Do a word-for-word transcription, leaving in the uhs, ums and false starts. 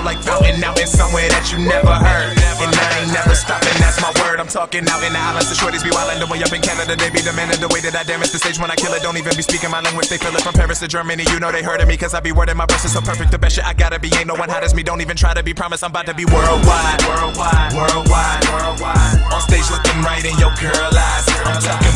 like fountain out in somewhere that you never heard. And I ain't never stopping, that's my word. I'm talking out in the islands, the shorties be wildin' the way up in Canada. They be demanding the way that I damage the stage when I kill it. Don't even be speaking my language, they feel it from Paris to Germany. You know they heard of me, cause I be wording my verses so perfect. The best shit I gotta be, ain't no one hot as me. Don't even try to be promised, I'm about to be worldwide. Worldwide, worldwide, worldwide. On stage looking right in your girl eyes. I'm talking